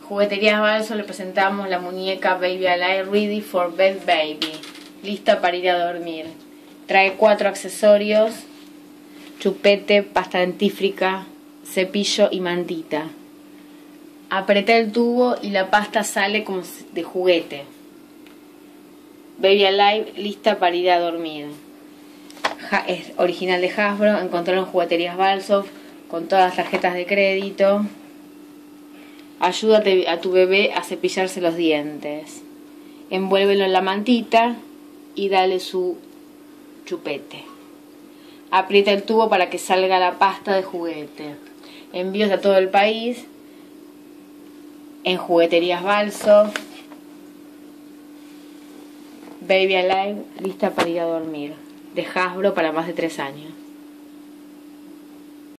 Jugueterías Balso le presentamos la muñeca Baby Alive Ready for Bed Baby, lista para ir a dormir. Trae 4 accesorios: chupete, pasta dentífrica, cepillo y mantita. Apreté el tubo y la pasta sale como de juguete. Baby Alive, lista para ir a dormir. Es original de Hasbro, encontrarlo en Jugueterías Balso con todas las tarjetas de crédito. Ayúdate a tu bebé a cepillarse los dientes. Envuélvelo en la mantita y dale su chupete. Aprieta el tubo para que salga la pasta de juguete. Envíos a todo el país en Jugueterías Balso. Baby Alive, lista para ir a dormir. De Hasbro para más de 3 años.